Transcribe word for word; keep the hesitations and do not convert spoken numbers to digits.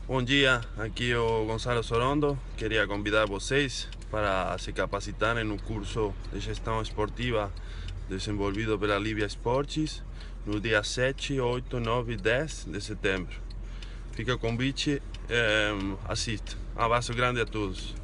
Bom dia, aqui é o Gonçalo Sorondo. Queria convidar vocês para se capacitarem no curso de gestão esportiva desenvolvido pela Livia Esportes no dia sete, oito, nove e dez de setembro. Fica o convite, eh, assista. Um abraço grande a todos.